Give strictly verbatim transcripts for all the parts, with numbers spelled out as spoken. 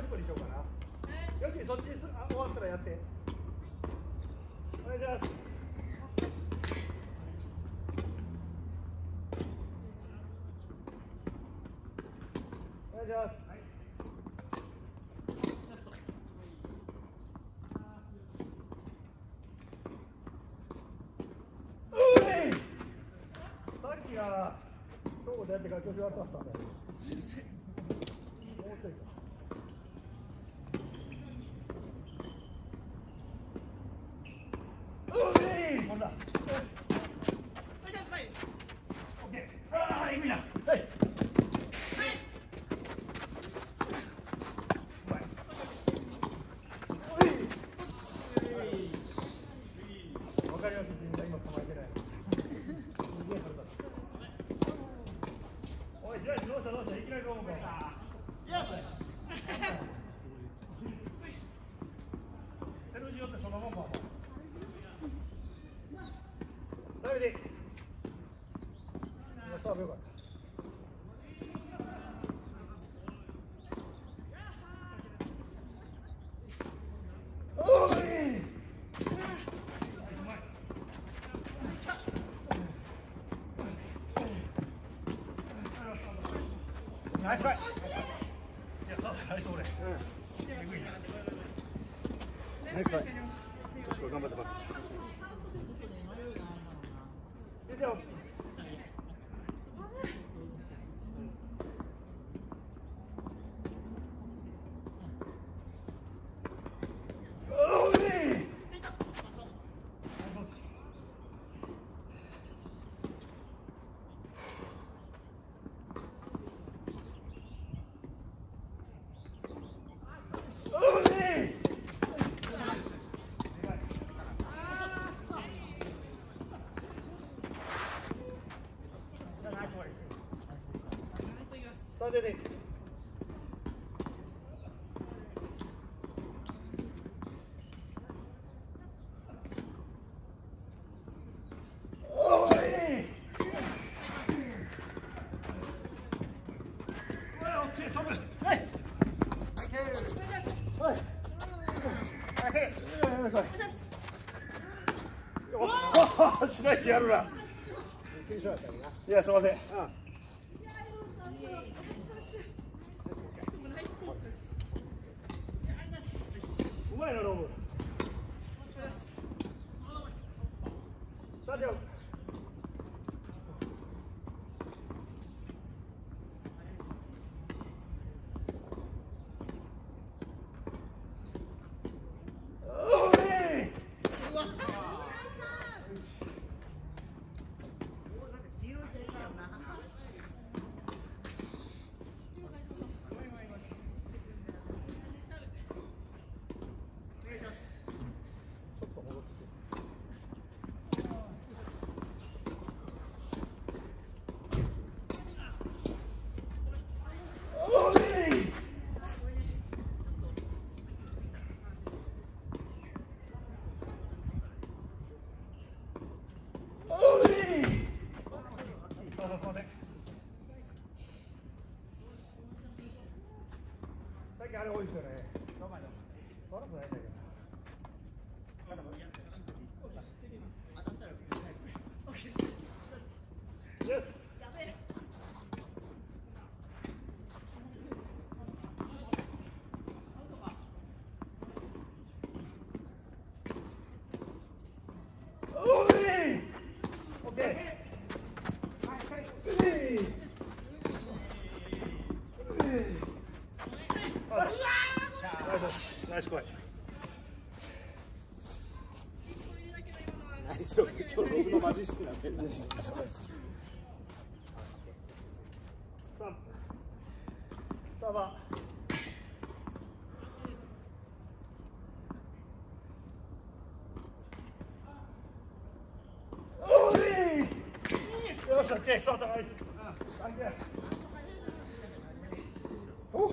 じゅっぷんにしようかな。よし、そっちにすあ終わったらやって。お願いします。お願いします。さっきがどこでやってから調子悪かったんだよ。先生。もうちょいか。ほんだ。オッケー。ああ、いいな。はい。わかります。自分が今構えてない。おい、白石どうしたどうした。いきなりどうもか。よし。セルジオってそのまま。ダメで。今サーブよかった。おい。ナイスバイ。いや、そうナイス俺。うん。いな。ナイスバイ。よし、これ頑張ってます。以上。さあ出て。おい。飛ぶ。はい。はい。おお、しないしやるな。いや、すみません。うまいな、ロブ。さて。すみません。最近あれ多いですよね。悪くないんだけど。Yes. Okay. Nice play. Nice. 今日ロブのマジックなんで。さあ。よし、OK、そうそう、ナイス。お。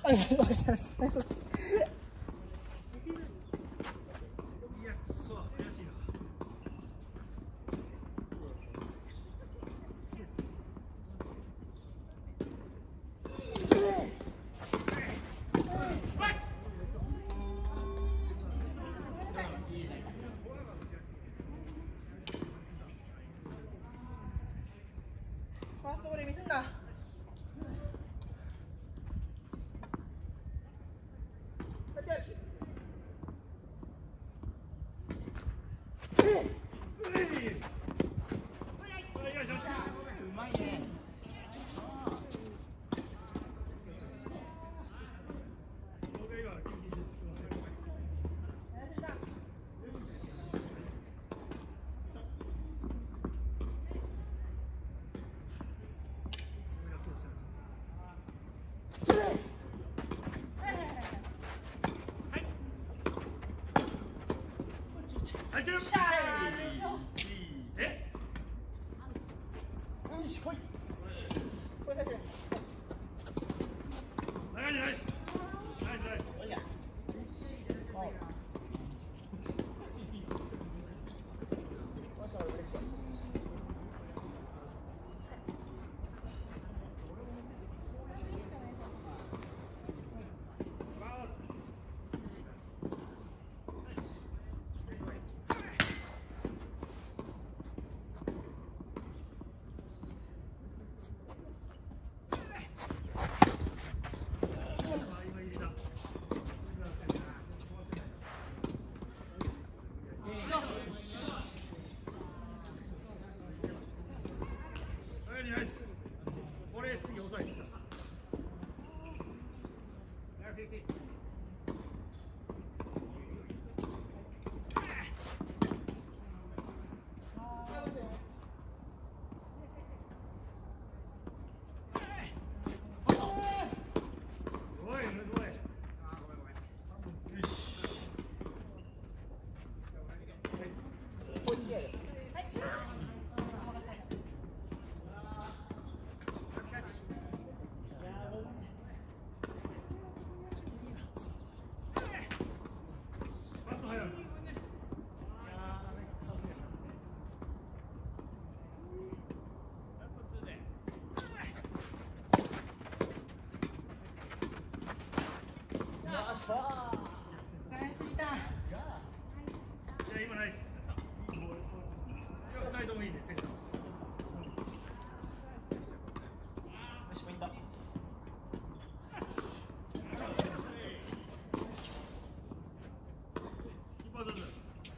あ、分かってます。そっち。いや、くそ、悔しいな。ファーストボールミスんな。うまいね。ナイスリターン。いや、今ナイス。ふたりともいいね、センター。よし、ポイント。キーパー上手。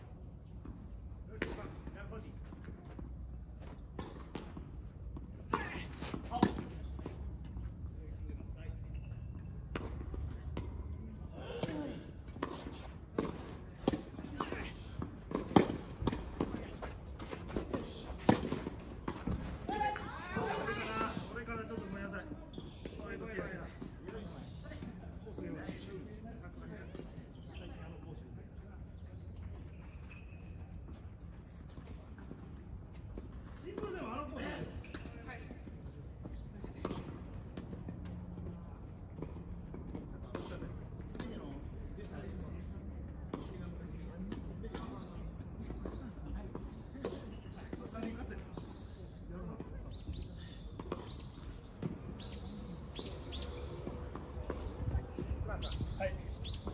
はい。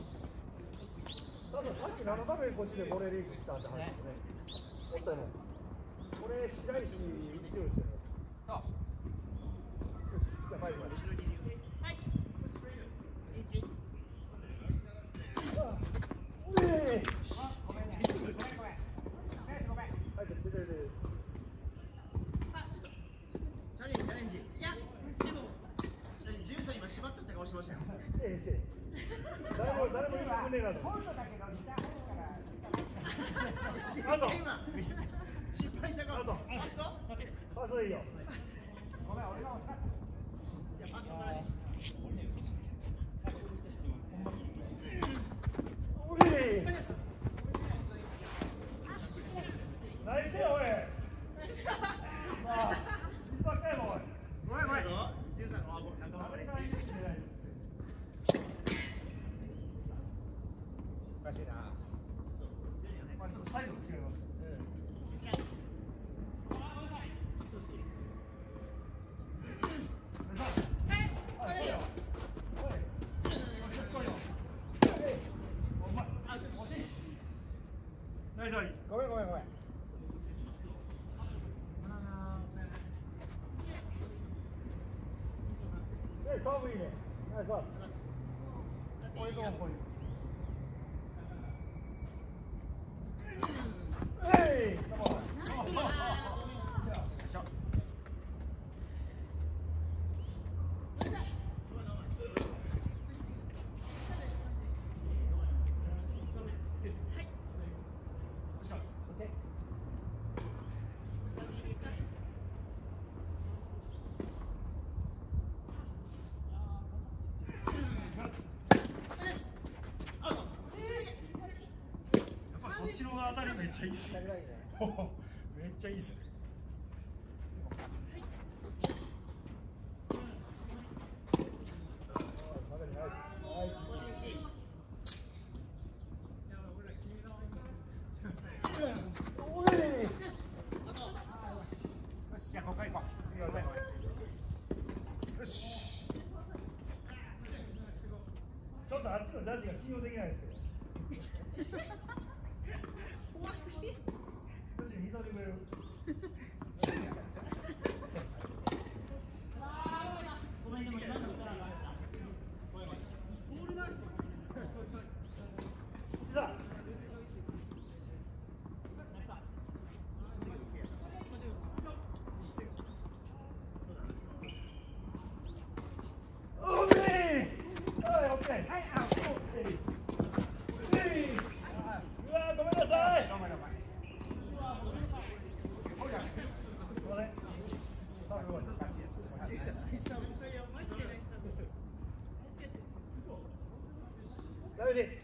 多分さっきななため越しでボレー練習したって話ですね。おったよね。これ白石一応してる。そう。よし、じゃあ前に前に。はい。一。うえ。あ、ごめんね。ごめんごめん。ごめんごめん。はい、出てる。あ、ちょっと。チャレンジチャレンジ。いや、でも。ジュンさん今縛ったって顔してましたよ。ええ、誰も誰も言ってくれないと。今度だけど見たいから。あと。失敗したから。あと。ファースト？ファーストいいよ。ごめん、俺が押した。いや、ファースト誰？おい。何してよおい。まあ、一発やもおい。ごめんごめん。ジュンさんのアメリカにいるんじゃない。 サーブいいね。ナイスサーブ。これともこれ。えい。よいしょ。こっちの当たりめっちゃいいっすね。めっちゃいいっすね。よし、じゃあここ行こう。よし。ちょっとあっちのジャッジが信用できないですけど。怖すぎ。見といてくれる。ごめんでも今の歌が。ボール回して。さあ。オッケー。はい、オッケー。はい、あ、オッケー。うわ、ごめんなさい。ダメで。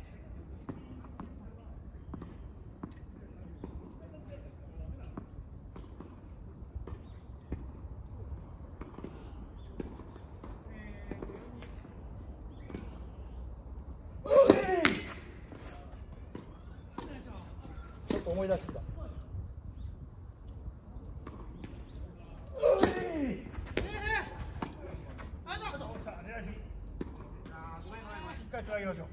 ちょっと思い出してきた。一回つなぎましょう。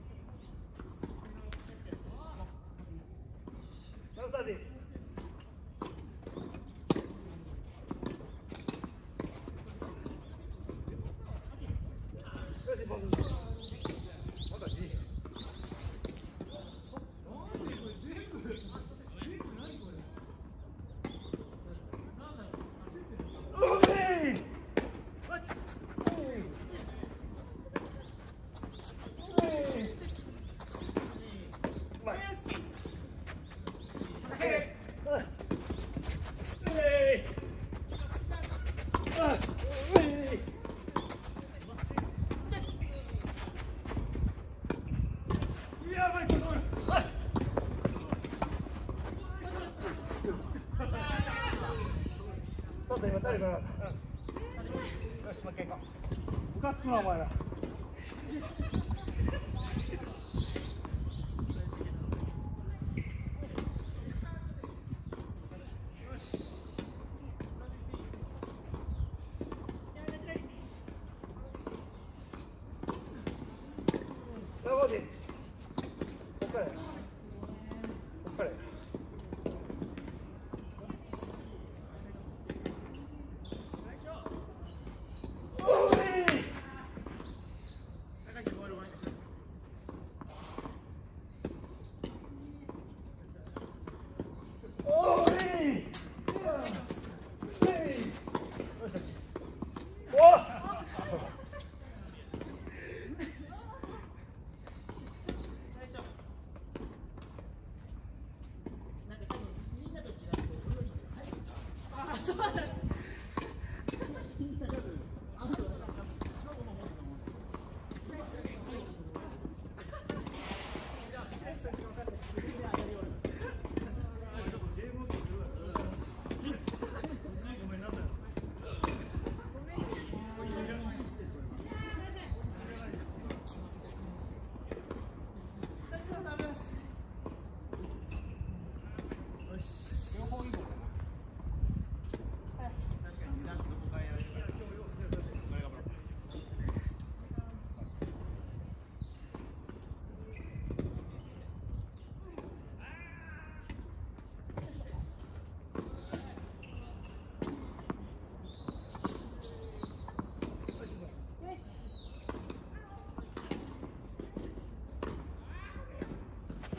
今誰かよし、もう一回行こう。部活のお前ら。こっからこっから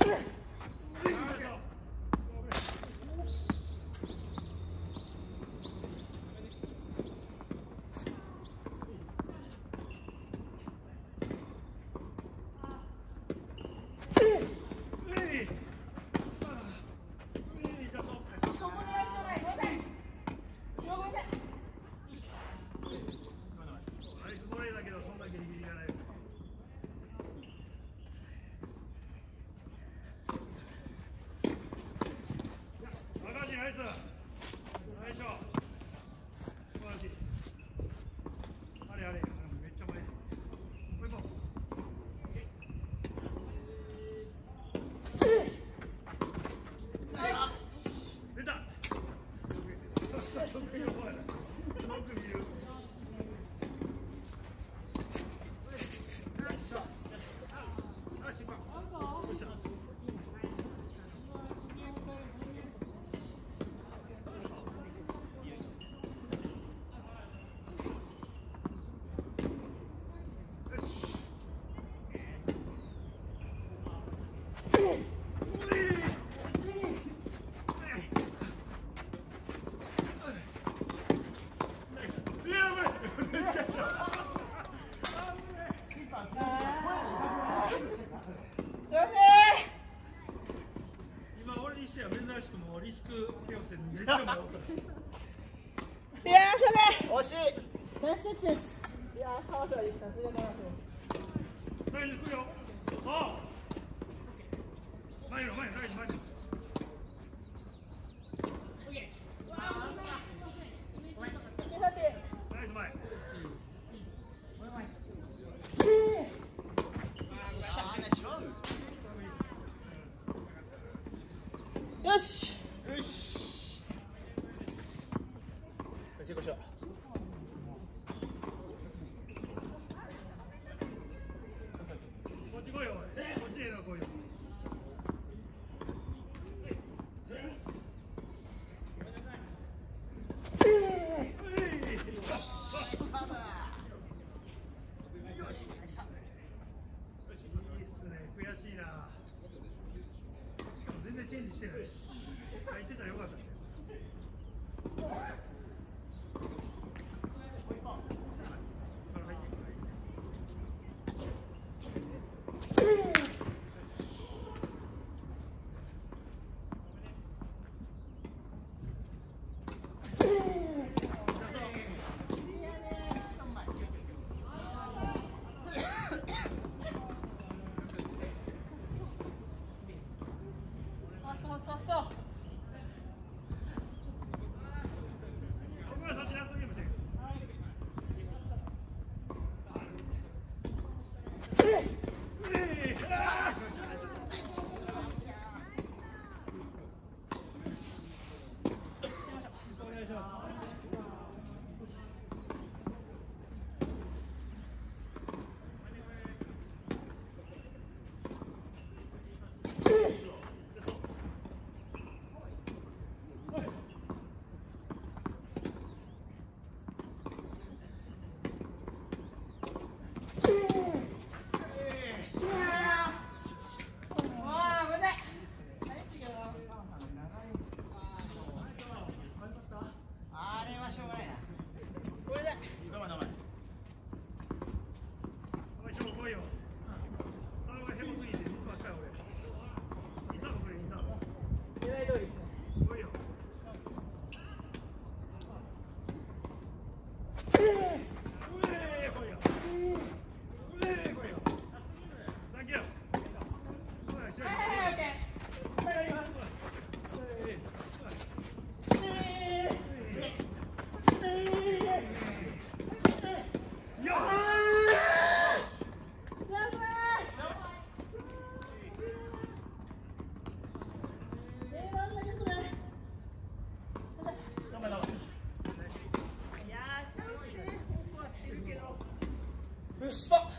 しくもリスク背負ってめっちゃ迷った。 いやー、それ惜しい。 ナイスキャッチです。 いやー、川田でさすがだなと。 大丈夫、来るよ。ああ。前の前の前の前の。オッケー。 さて。 ナイス前。 よし。よし。成功しよう。 こっち来いよ。こっちへの来いよ。 よし。いいっすね。悔しいな。しかも全然チェンジしてない。入ってたらよかったですよ。 そうそう。 僕はそっちラストゲームしてる。お願いします。 よしば。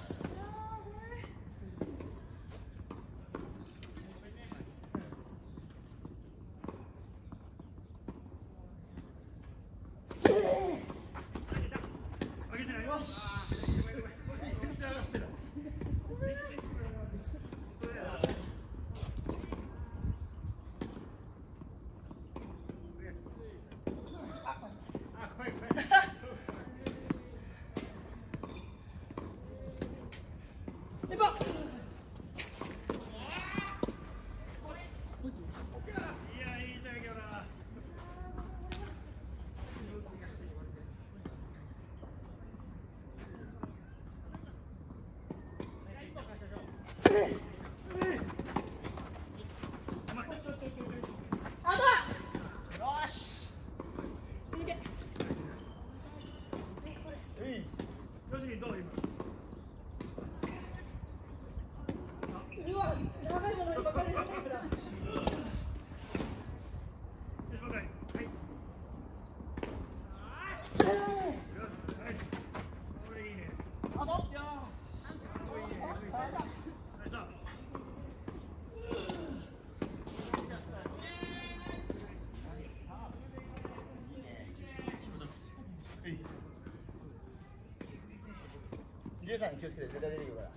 じゅうさんに気をつけて絶対出てくるから。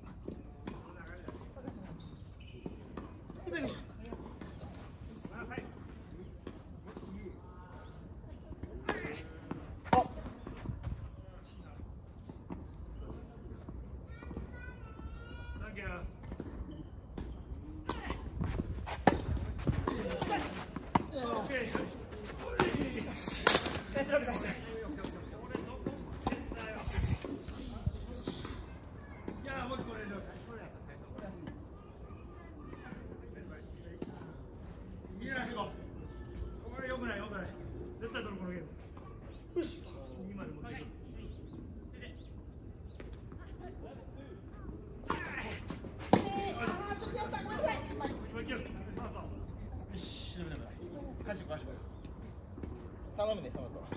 頼むね、その後。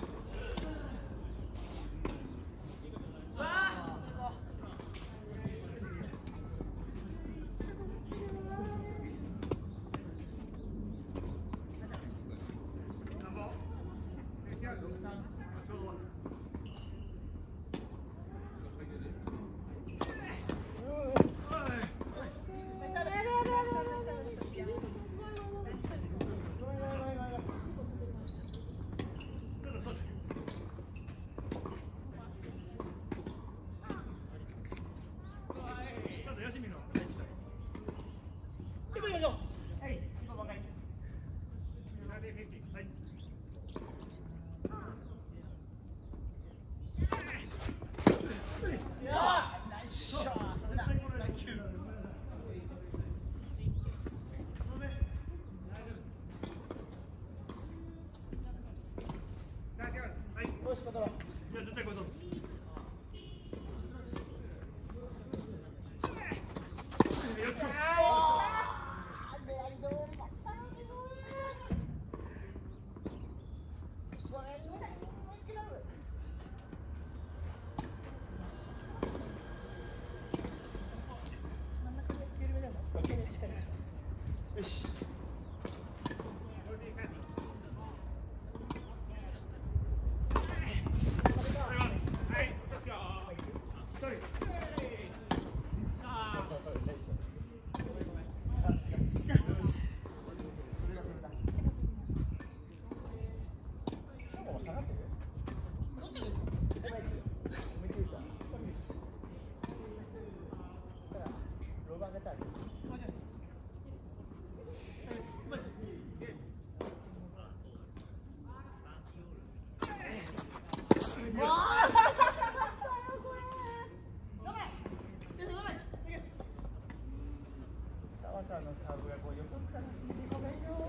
よし。Sawaのサーブがこう予想つかなすぎてごめんよ。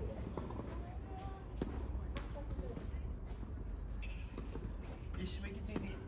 一周息ついていい。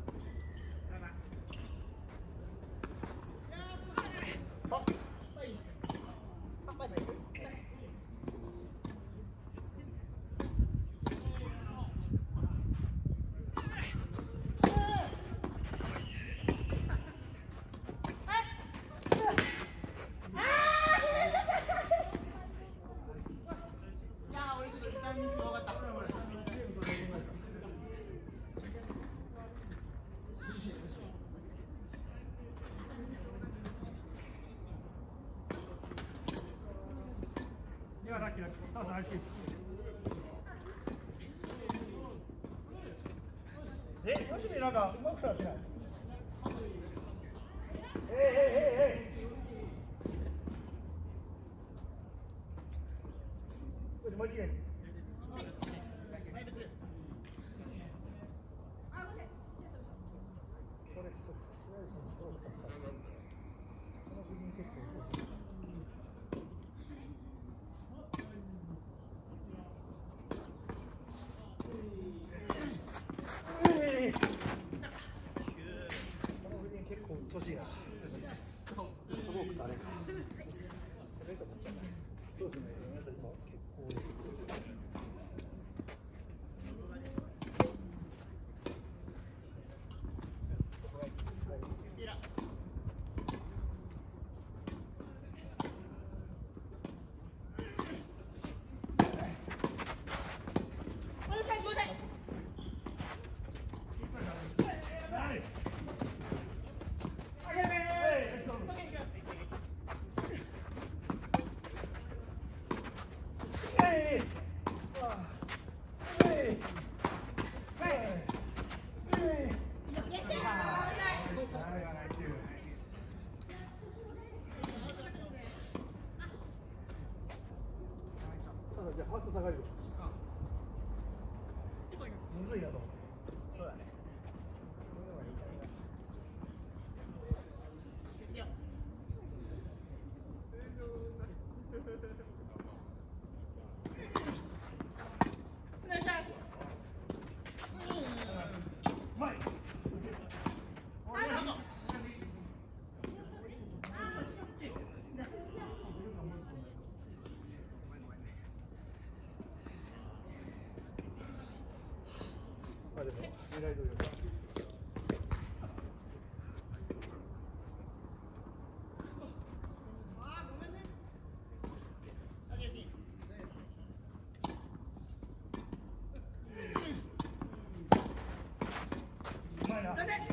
ラッキーラッキー。さあさあ、ナイスキープ。え、よしみなんかうまくなってない。えいえいえいえい。これもう一回。これそう。この部分結構。結構うっとうしいな。 下がるよ。むずいなと思って。 そうだね。お願いします。 うまい。あ、でも狙い通りだ。うまいな。い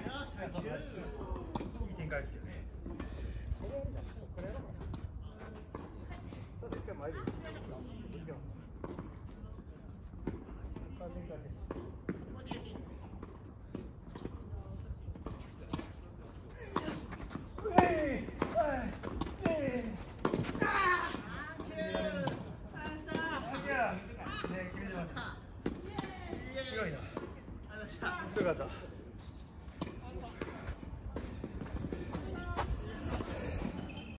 い展開ですよね。それやるじゃん。これやろうかな。ちょっと一回前で。いいよ。完全に完全に。強いな。強かった。